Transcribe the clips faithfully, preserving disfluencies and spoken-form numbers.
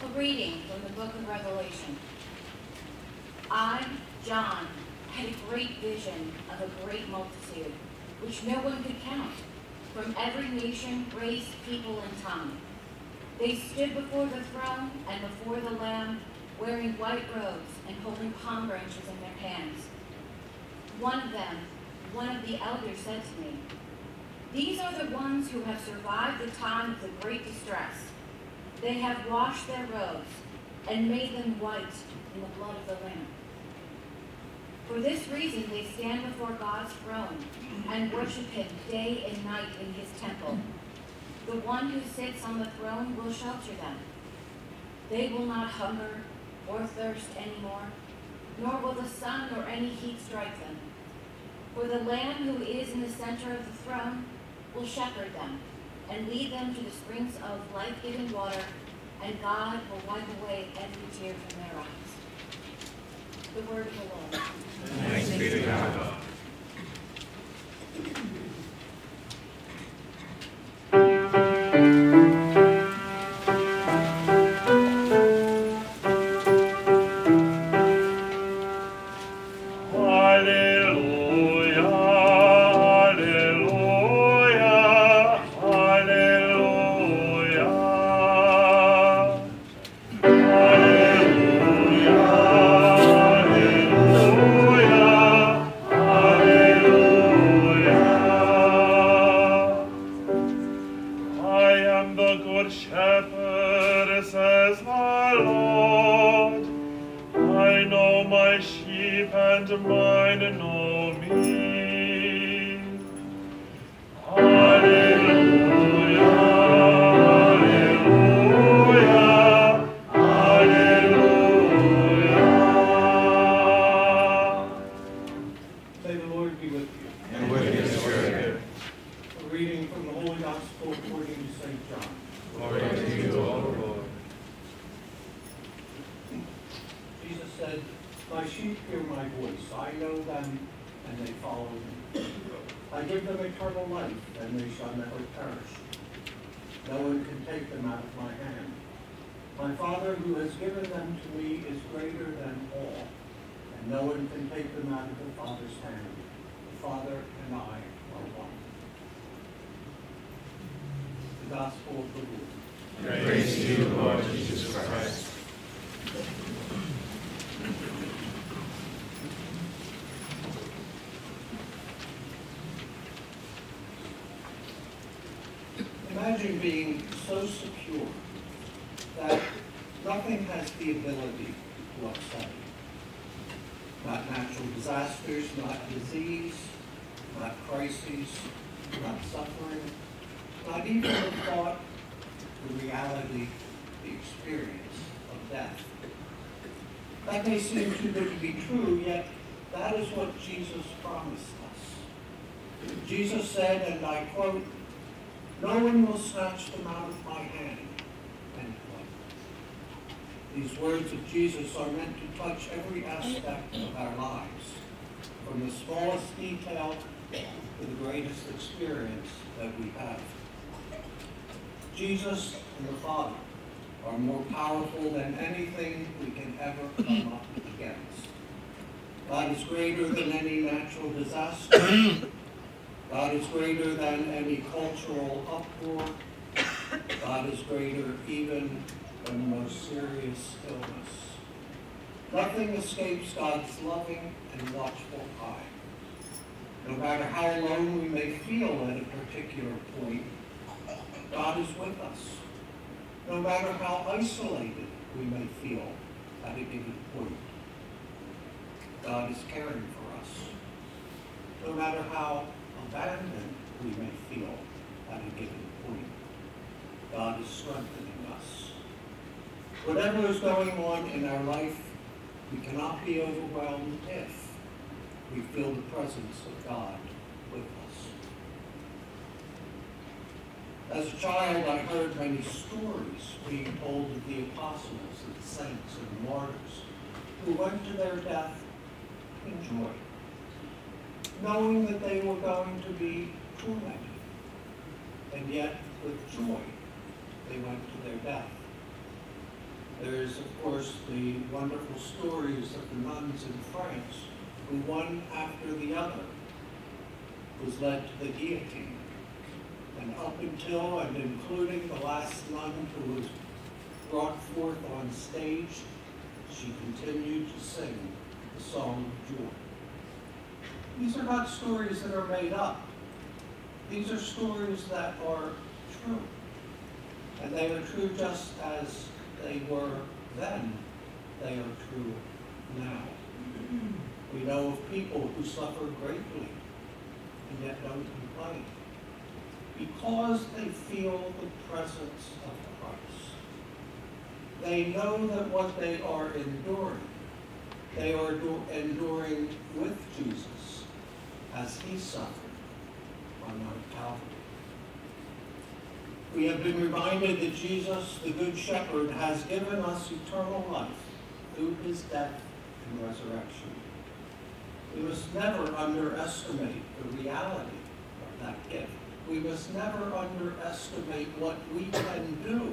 reading from the book of Revelation. I, John, had a great vision of a great multitude, which no one could count, from every nation, race, people, and tongue. They stood before the throne and before the Lamb, wearing white robes and holding palm branches in their hands. One of them, one of the elders, said to me, "These are the ones who have survived the time of the great distress. They have washed their robes and made them white in the blood of the Lamb. For this reason they stand before God's throne and worship him day and night in his temple. The one who sits on the throne will shelter them. They will not hunger or thirst anymore, nor will the sun or any heat strike them. For the Lamb who is in the center of the throne will shepherd them and lead them to the springs of life-giving water, and God will wipe away every tear from their eyes." The word of the Lord. Thanks be to God. Imagine being so secure that nothing has the ability to upset you. Not natural disasters, not disease, not crises, not suffering, not even the thought, the reality, the experience of death. That may seem too good to be true, yet that is what Jesus promised us. Jesus said, and I quote, "No one will snatch them out of my hand," end quote. These words of Jesus are meant to touch every aspect of our lives, from the smallest detail to the greatest experience that we have. Jesus and the Father are more powerful than anything we can ever come up against. God is greater than any natural disaster. God is greater than any cultural uproar. God is greater even than the most serious illness. Nothing escapes God's loving and watchful eye. No matter how alone we may feel at a particular point, God is with us. No matter how isolated we may feel at a given point, God is caring for us. No matter how abandoned we may feel at a given point, God is strengthening us. Whatever is going on in our life, we cannot be overwhelmed if we feel the presence of God with us. As a child, I heard many stories being told of the apostles, of the saints, and the martyrs who went to their death in joy, knowing that they were going to be tormented, and yet with joy they went to their death. There's, of course, the wonderful stories of the nuns in France, who one after the other was led to the guillotine. And up until and including the last nun who was brought forth on stage, she continued to sing the song of joy. These are not stories that are made up. These are stories that are true. And they are true just as they were then. They are true now. We know of people who suffer greatly and yet don't complain because they feel the presence of Christ. They know that what they are enduring, they are enduring with Jesus as he suffered on Mount Calvary. We have been reminded that Jesus, the Good Shepherd, has given us eternal life through his death and resurrection. We must never underestimate the reality of that gift. We must never underestimate what we can do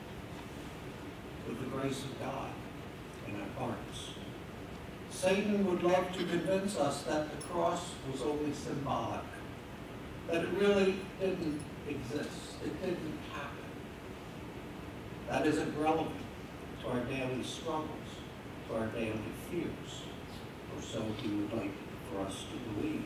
with the grace of God in our hearts. Satan would love to convince us that the cross was only symbolic, that it really didn't exist. It didn't happen. That isn't relevant to our daily struggles, to our daily fears, or so he would like for us to believe.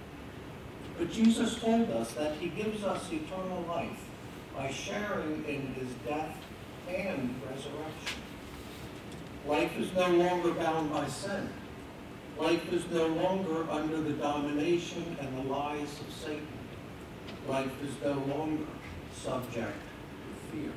But Jesus told us that he gives us eternal life by sharing in his death and resurrection. Life is no longer bound by sin. Life is no longer under the domination and the lies of Satan. Life is no longer subject to fear.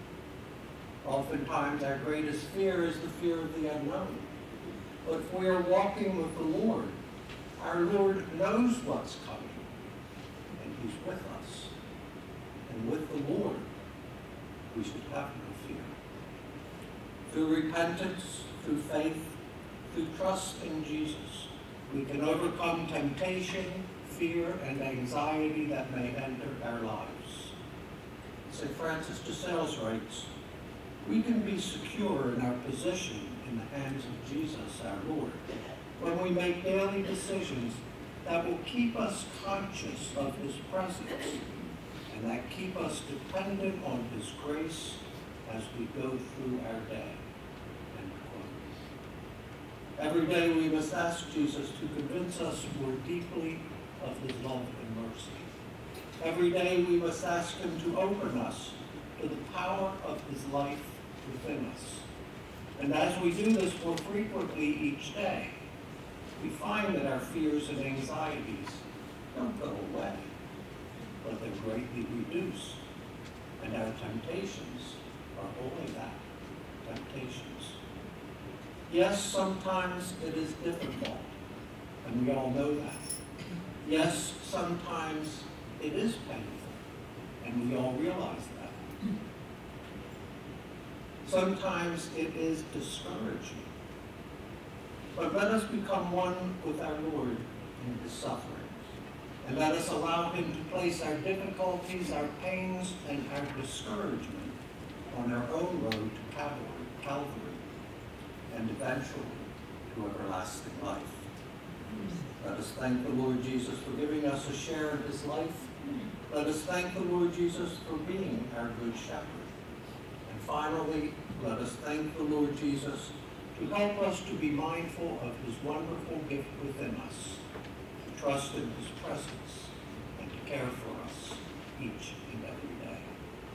Oftentimes our greatest fear is the fear of the unknown. But if we are walking with the Lord, our Lord knows what's coming, and he's with us. And with the Lord, we should have no fear. Through repentance, through faith, through trust in Jesus, we can overcome temptation, fear, and anxiety that may enter our lives. Saint Francis de Sales writes, we can be secure in our position in the hands of Jesus, our Lord, when we make daily decisions that will keep us conscious of his presence and that keep us dependent on his grace as we go through our day. End quote. Every day we must ask Jesus to convince us more deeply of his love and mercy. Every day we must ask him to open us to the power of his life within us. And as we do this more frequently each day, we find that our fears and anxieties don't go away, but they're greatly reduced. And our temptations are only that, temptations. Yes, sometimes it is difficult, and we all know that. Yes, sometimes it is painful, and we all realize that. Sometimes it is discouraging. But let us become one with our Lord in his sufferings, and let us allow him to place our difficulties, our pains, and our discouragement on our own road to Calvary, Calvary, and eventually to everlasting life. Let us thank the Lord Jesus for giving us a share in his life. Let us thank the Lord Jesus for being our good shepherd. And finally, let us thank the Lord Jesus to help us to be mindful of his wonderful gift within us, to trust in his presence, and to care for us each and every day.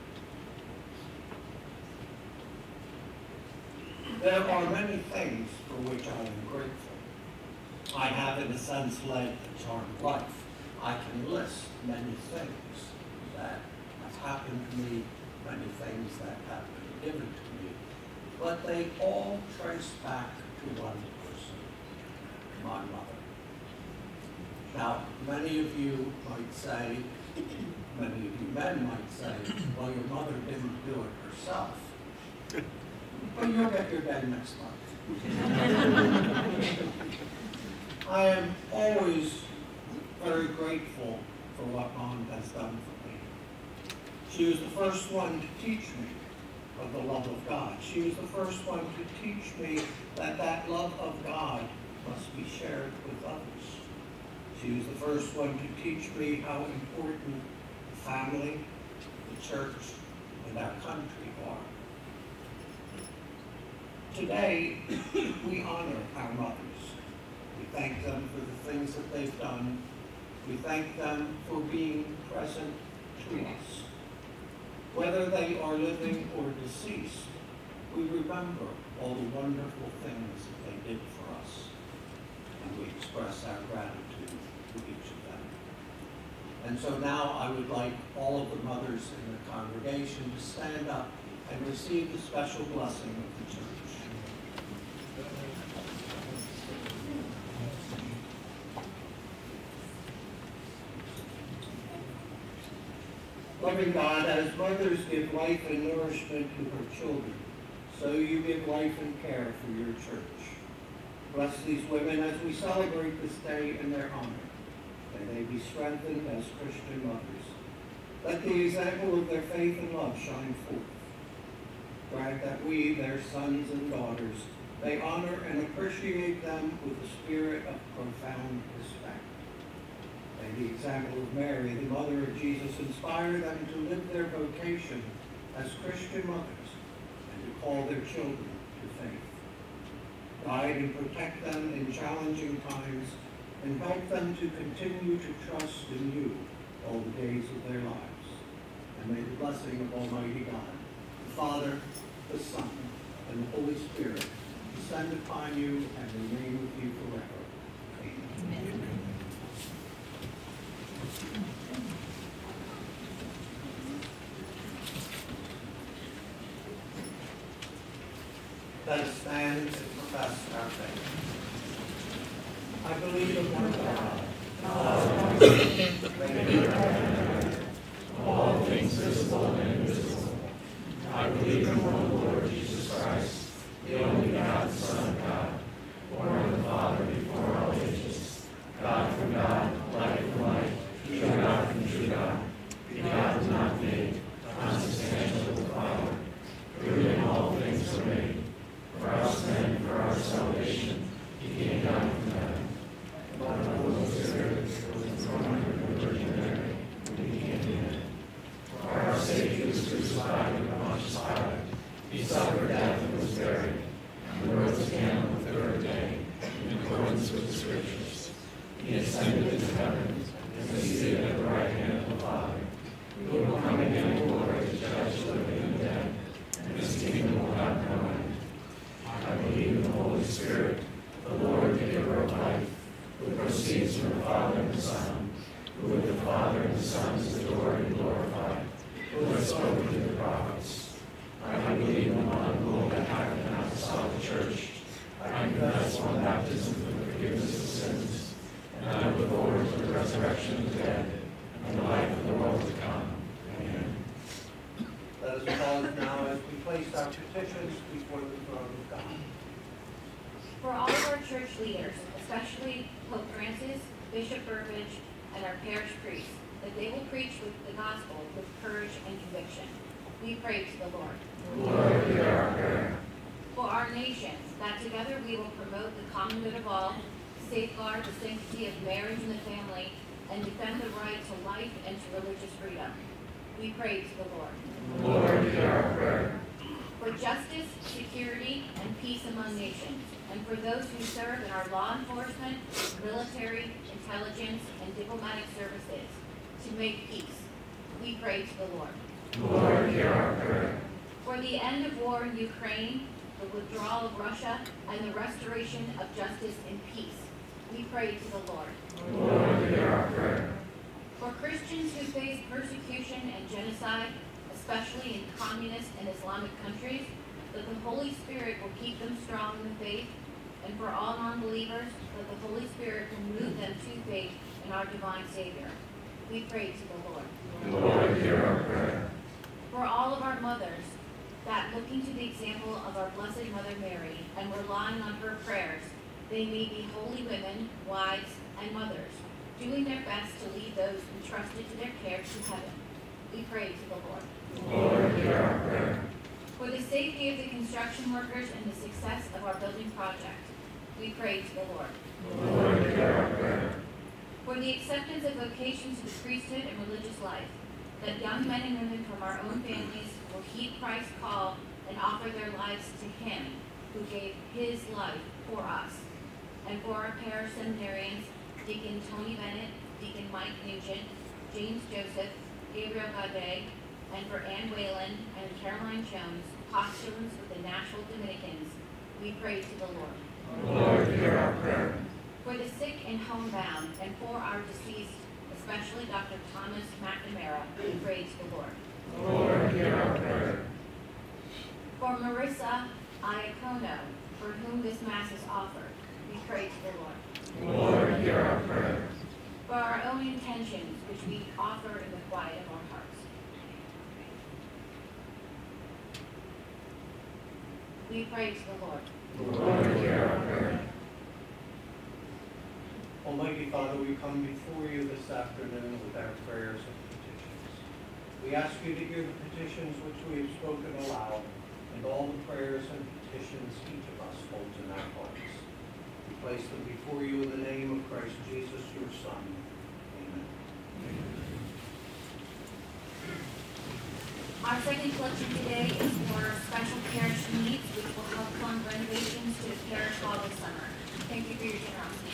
There are many things for which I am grateful. I have, in a sense, led a charmed life. I can list many things that have happened to me, many things that have been given to me, but they all trace back to one person, my mother. Now, many of you might say, many of you men might say, well, your mother didn't do it herself. But you'll get your day next month. I am always very grateful for what Mom has done for me. She was the first one to teach me of the love of God. She was the first one to teach me that that love of God must be shared with others. She was the first one to teach me how important family, the church, and our country are. Today, we honor our mothers. We thank them for the things that they've done. We thank them for being present to us. Whether they are living or deceased, we remember all the wonderful things that they did for us, and we express our gratitude to each of them. And so now I would like all of the mothers in the congregation to stand up and receive the special blessing of the church. Loving God, as mothers give life and nourishment to her children, so you give life and care for your church. Bless these women as we celebrate this day in their honor. May they be strengthened as Christian mothers. Let the example of their faith and love shine forth. Grant that we, their sons and daughters, may honor and appreciate them with a spirit of profound respect. May the example of Mary, the mother of Jesus, inspire them to live their vocation as Christian mothers and to call their children to faith. Guide and protect them in challenging times and help them to continue to trust in you all the days of their lives. And may the blessing of Almighty God, the Father, the Son, and the Holy Spirit descend upon you and remain with you forever. Amen. Amen. Let us stand and profess our faith. I believe in one God, all things visible and invisible. I believe in one Lord Jesus Christ, the only begotten Son of God, born of the Father before all ages, God from God, light from light, true God from true God, begotten, not made, consubstantial with the Father, through him all things were made. For us men, for our salvation, he came down from heaven. By the Holy Spirit, was born of the Virgin Mary, and became man. For our sake he was crucified under Pontius Pilate. He suffered death and was buried, and rose again on the third day, in accordance with the Scriptures. He ascended into heaven, and is seated at the right hand of the Father. He will come again in glory to judge the living and the dead, and his kingdom will have no end. I believe in the Holy Spirit, the Lord, the giver of life, who proceeds from the Father and the Son, who with the Father and the Son is adored and glorified, who has spoken to the prophets. I believe in one holy Catholic and Apostolic Church. I confess one baptism for the forgiveness of sins, and I look forward to the resurrection of the dead and the life of the world to come. Amen. Let us pause now as we place our petitions before the throne of God. For all of our church leaders, especially Pope Francis, Bishop Burbage, and our parish priests, that they will preach with the gospel with courage and conviction. We pray to the Lord. Lord, hear our prayer. For our nation, that together we will promote the common good of all, safeguard the sanctity of marriage and the family, and defend the right to life and to religious freedom. We pray to the Lord. Lord, hear our prayer. For justice, security, and peace among nations, and for those who serve in our law enforcement, military, intelligence, and diplomatic services, to make peace. We pray to the Lord. Lord, hear our prayer. For the end of war in Ukraine, the withdrawal of Russia, and the restoration of justice and peace, we pray to the Lord. Lord, hear our prayer. For Christians who face persecution and genocide, especially in communist and Islamic countries, that the Holy Spirit will keep them strong in the faith, and for all non-believers, that the Holy Spirit will move them to faith in our divine Savior. We pray to the Lord. Lord, hear our prayer. For all of our mothers, that looking to the example of our Blessed Mother Mary and relying on her prayers, they may be holy women, wives, and mothers, doing their best to lead those entrusted to their care to heaven. We pray to the Lord. Lord, hear our prayer. For For the safety of the construction workers and the success of our building project, we pray to the Lord. Lord, hear our prayer. For the acceptance of vocations to the priesthood and religious life, that young men and women from our own families will heed Christ's call and offer their lives to him who gave his life for us. And for our parish seminarians, Deacon Tony Bennett, Deacon Mike Nugent, James Joseph, Gabriel Gaudet, and for Ann Whalen and Caroline Jones, postulants with the Nashville Dominicans, we pray to the Lord. Lord, hear our prayer. For the sick and homebound, and for our deceased, especially Doctor Thomas McNamara, we pray to the Lord. Lord, hear our prayer. For Marissa Iacono, for whom this Mass is offered, we pray to the Lord. Lord, hear our prayer. For our own intentions, which we offer in the quiet of our hearts, we pray to the Lord. Lord, hear our prayer. Almighty Father, we come before you this afternoon with our prayers and petitions. We ask you to hear the petitions which we have spoken aloud, and all the prayers and petitions each of us holds in our hearts. We place them before you in the name of Christ Jesus, your Son. Amen. Our second collection today is for special parish needs, which will help fund renovations to the parish hall this summer. Thank you for your generosity.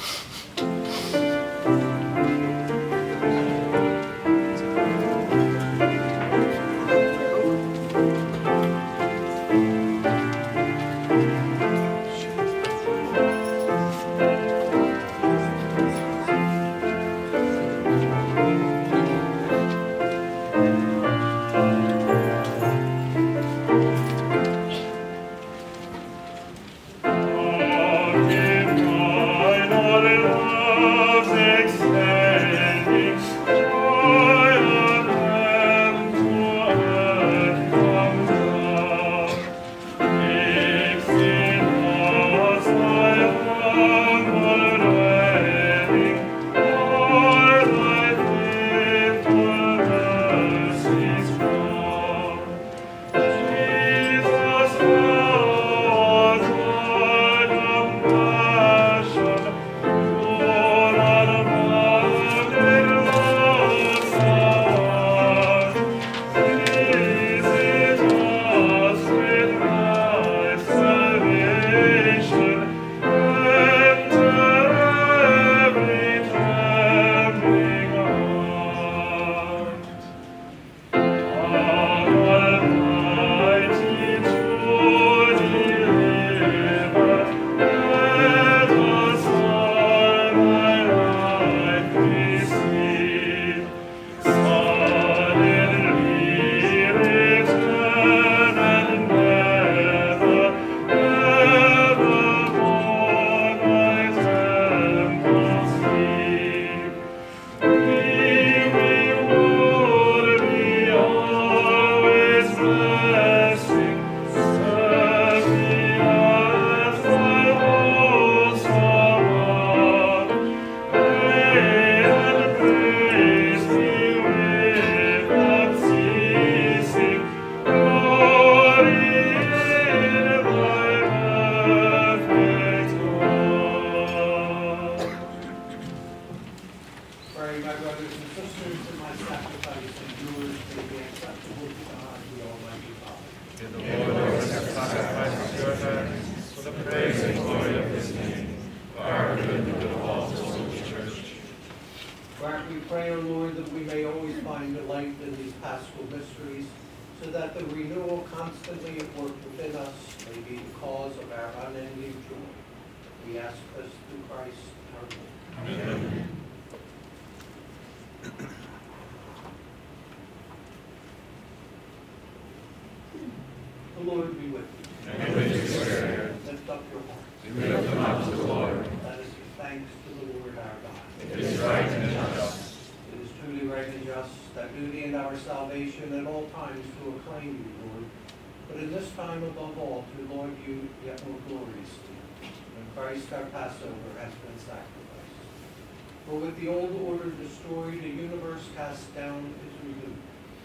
The Lord be with you. And with your spirit. Lift up your hearts. We lift them up to the Lord. Let us give thanks to the Lord our God. It is right and just. It is truly right and just, that duty and our salvation at all times to acclaim you, Lord, but in this time above all to laud you yet more gloriously, when Christ our Passover has been sacrificed. For with the old order destroyed, a universe cast down is renewed, and a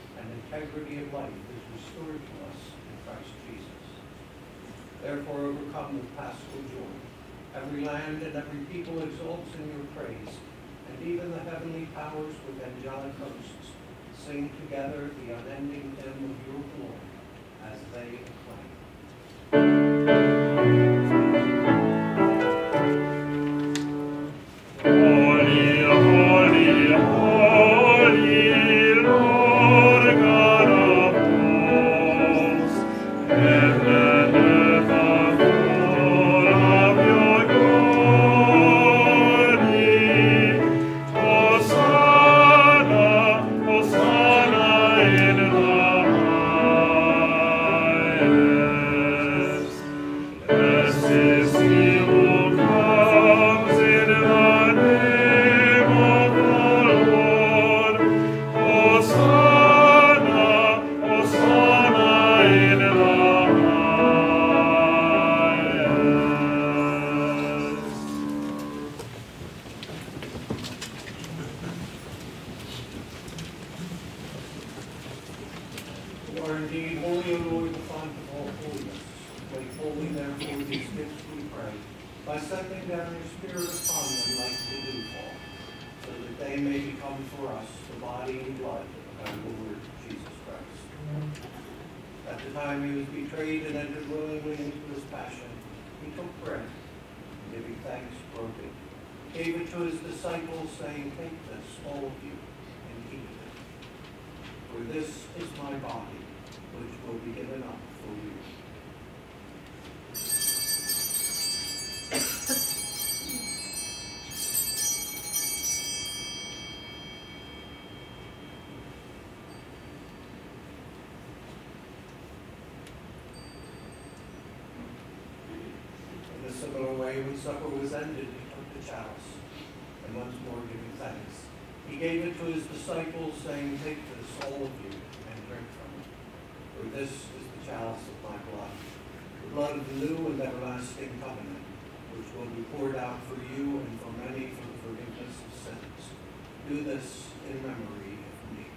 integrity of life is restored to us in Christ Jesus. Therefore, overcome with paschal joy, every land and every people exalts in your praise, and even the heavenly powers with angelic hosts sing together the unending hymn of your glory as they acclaim. Holy, holy, holy, Lord God of hosts, heaven and earth are full of your glory. Hosanna, Hosanna in the highest. Blessed is he who comes in the name of the Lord. Hosanna, Hosanna in the You are indeed holy, O Lord, the fount of all holiness. Make holy, therefore, these gifts, we pray, by sending down your Spirit upon them like the dewfall, so that they may become for us the body and blood of our Lord Jesus Christ. At the time he was betrayed and entered willingly into his passion, he took bread, and giving thanks, broke it, gave it to his disciples, saying, "Take this, all of you, and eat it. For this is my body, which will be given up for you." In a similar way, when supper was ended, he took the chalice, and once more giving thanks, he gave it to his disciples, saying, "Take this, all of you, and drink from it. For this is the chalice of my blood, the blood of the new and everlasting covenant, which will be poured out for you and for many for the forgiveness of sins. Do this in memory of me."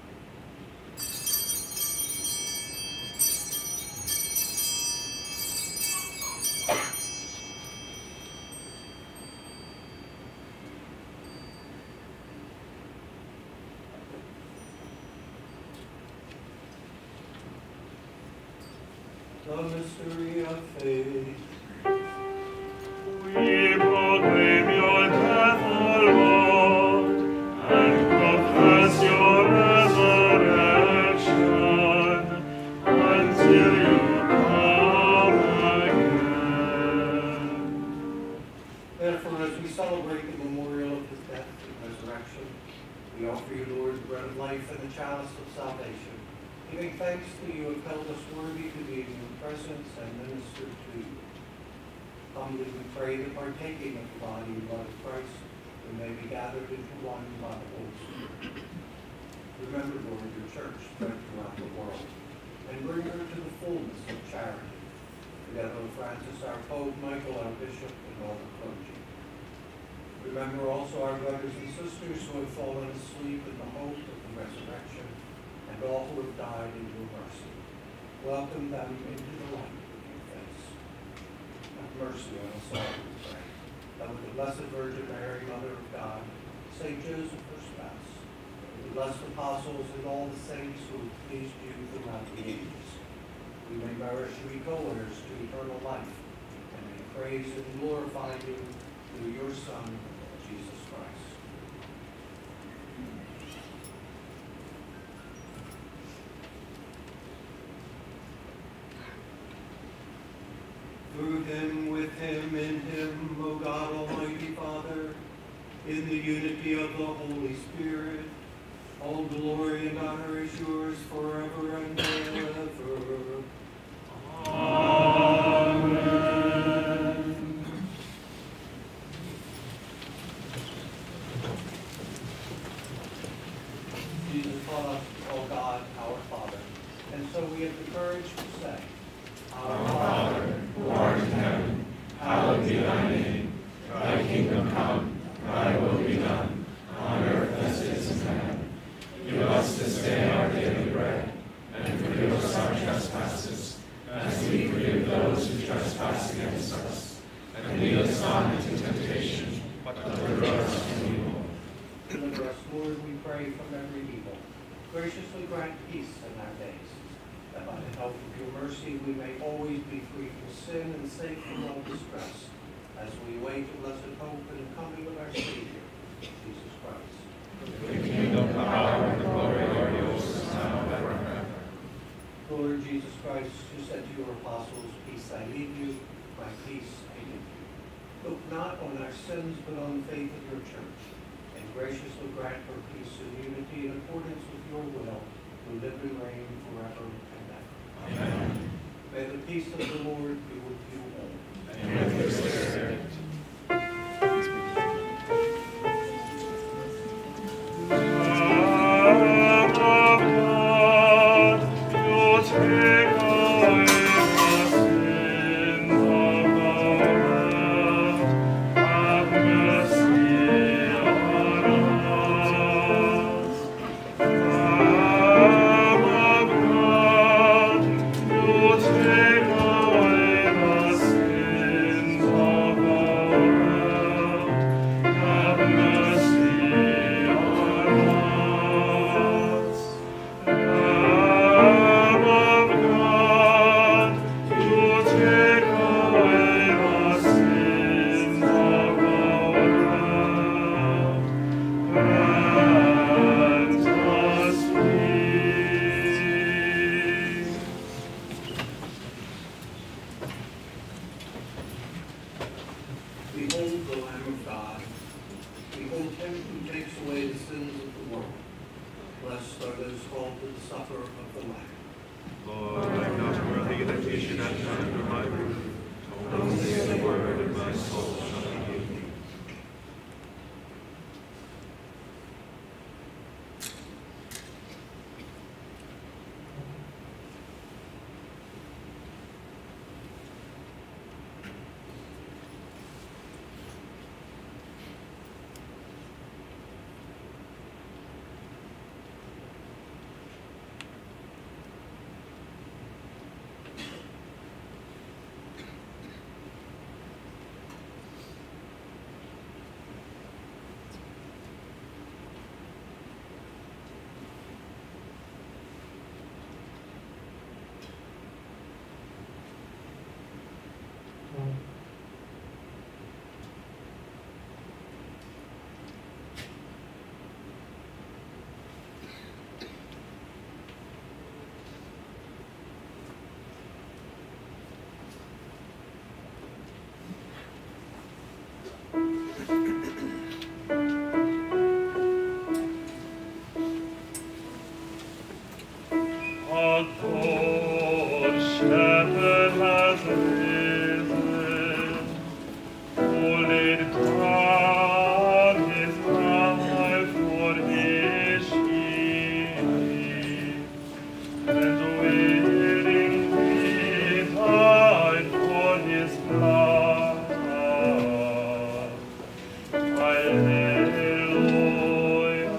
The mystery of faith. We proclaim your death, O Lord, and confess your resurrection until you come again. Therefore, as we celebrate the memorial of his death and resurrection, we offer you, Lord, the bread of life and the chalice of salvation, giving thanks that you have held us worthy to be in your presence and minister to you. Humbly we pray that partaking of the body and blood of Christ, we may be gathered into one by the Holy Spirit. Remember, Lord, your church spread throughout the world, and bring her to the fullness of charity, together with Francis, our Pope, Michael, our Bishop, and all the clergy. Remember also our brothers and sisters who have fallen asleep in the hope of the resurrection, and all who have died in your mercy. Welcome them into the light of your face. Have mercy on us all, we pray, that with the Blessed Virgin Mary, Mother of God, Saint Joseph, her spouse, with the blessed apostles and all the saints who have pleased you throughout the ages, we may merit to be co-heirs to eternal life, and may praise and glorify you through your Son, Jesus Christ. Through him, with him, in him, O God, Almighty Father, in the unity of the Holy Spirit, all glory and honor is yours forever and ever. Amen. Jesus taught us, O God, our Father, and so we have the courage to say, Our Father, who art in heaven, hallowed be thy name. Thy kingdom come, thy will be done, on earth as it is in heaven. Give us this day our daily bread, graciously grant peace in our days, that by the help of your mercy we may always be free from sin and safe from all distress, as we await the blessed hope and the coming of our Savior, Jesus Christ. The kingdom, the power, and the glory are yours, now and forever. Lord Jesus Christ, who said to your apostles, peace I leave you, my peace I give you. Look not on our sins, but on the faith of your church, and graciously grant her peace and unity in accordance with your will, who live and reign forever and ever. Amen. May the peace of the Lord be with you all. And with your spirit. Behold the Lamb of God. Behold him who takes away the sins of the world. Blessed are those called to the supper of the Lamb. Lord, I am not worthy that you should enter under my roof. Only say the word, and my soul shall be healed. A good shepherd has risen, who laid down his life for his sheep, and willingly died for his blood. Hallelujah.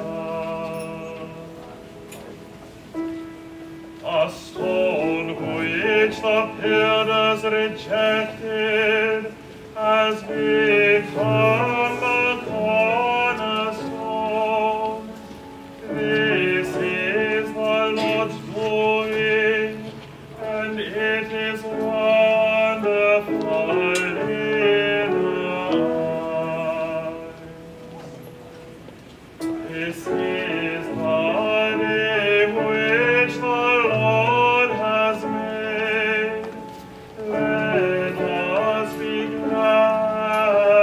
A stone which the builders rejected has become the cornerstone. This is the Lord's doing, and it is wonderful in our eyes. This is the day which the Lord has made. Let us be glad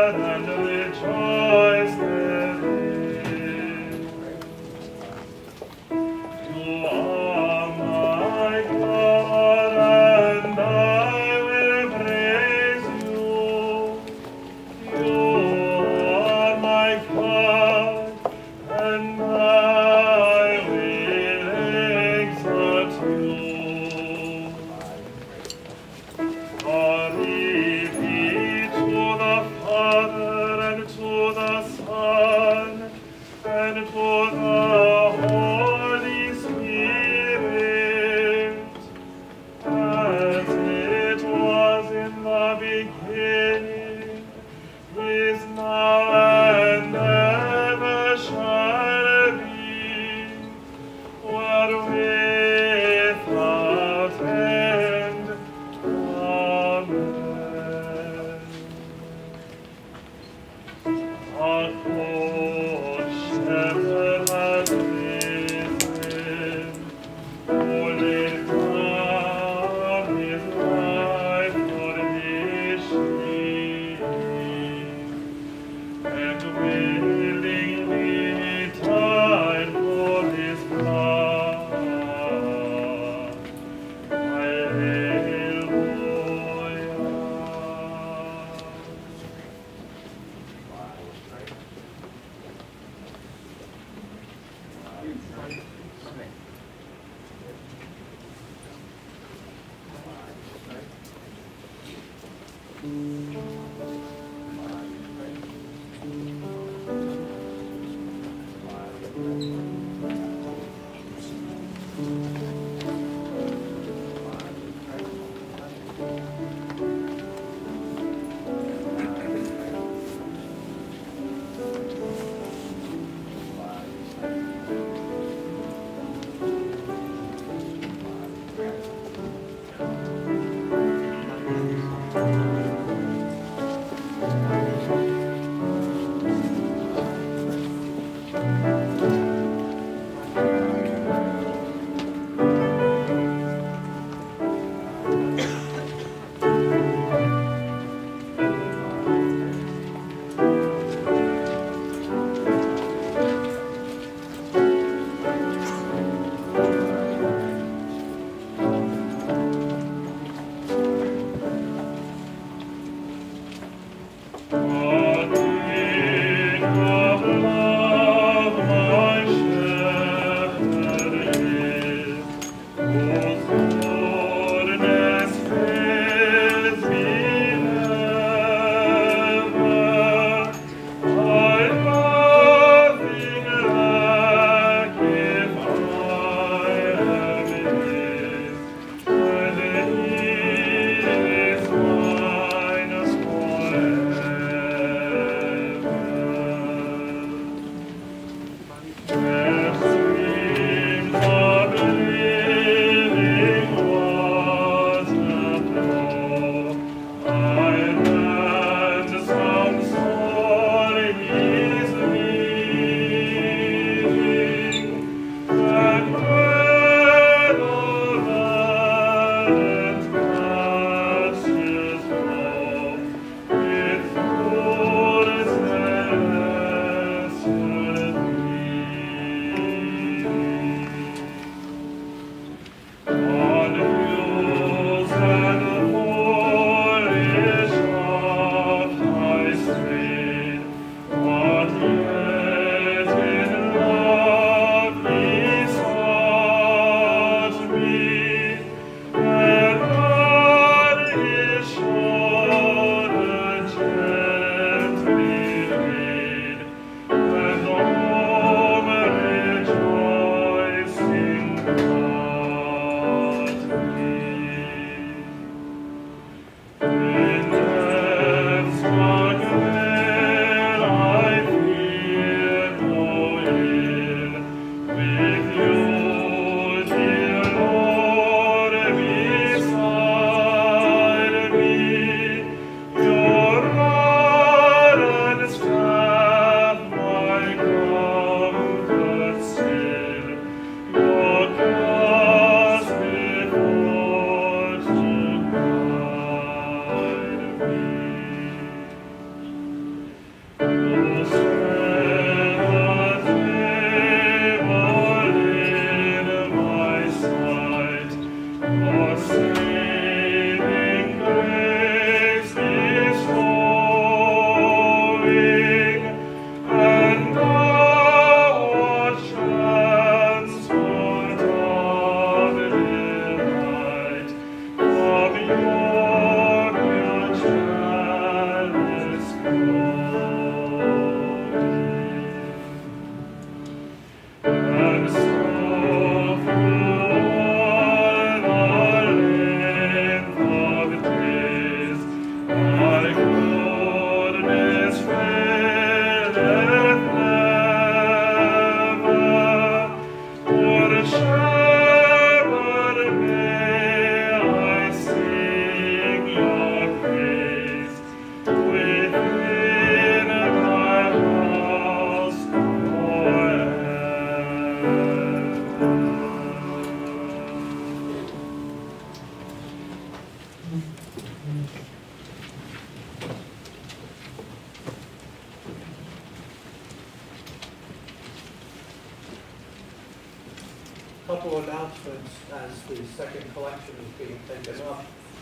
Couple announcements as the second collection is being taken up.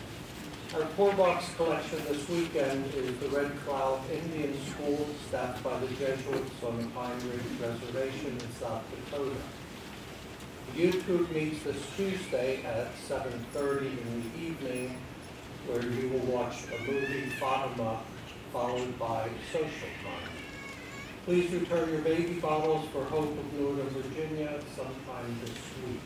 Our poor box collection this weekend is the Red Cloud Indian School, staffed by the Jesuits on the Pine Ridge Reservation in South Dakota. The youth group meets this Tuesday at seven thirty in the evening, where you will watch a movie, Fatima, followed by social time. Please return your baby bottles for Hope of Northern Virginia sometime this week.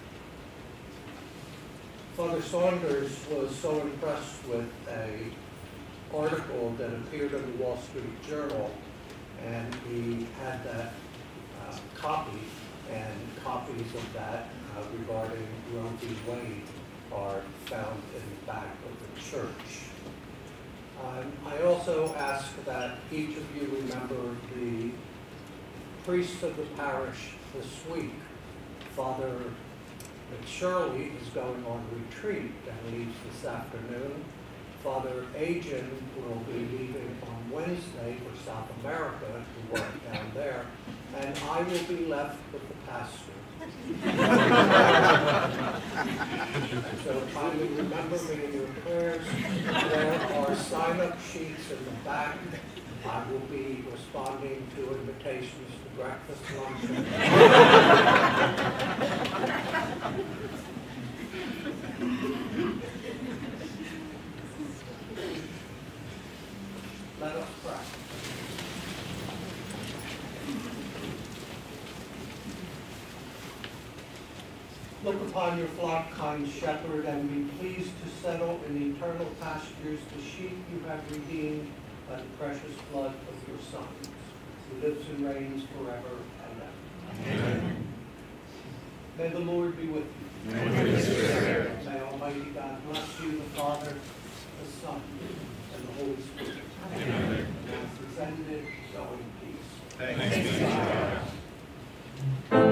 Father Saunders was so impressed with an article that appeared in the Wall Street Journal, and he had that uh, copy, and copies of that uh, regarding Roe v. Wade are found in the back of the church. Um, I also ask that each of you remember the priest of the parish this week. Father McShirley is going on retreat and leaves this afternoon. Father Agin will be leaving on Wednesday for South America to work down there, and I will be left with the pastor. So kindly remember me in your prayers. There are sign-up sheets in the back. I will be responding to invitations to breakfast, lunch, and let us pray. Look upon your flock, kind shepherd, and be pleased to settle in eternal pastures the sheep you have redeemed by the precious blood of your Son, who lives and reigns forever and ever. Amen. May the Lord be with you. Amen. May Almighty God bless you, the Father, the Son, and the Holy Spirit. Amen. Now presented, go in peace. Thanks be to God.